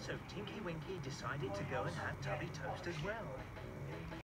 So Tinky Winky decided to go and have Tubby Toast as well.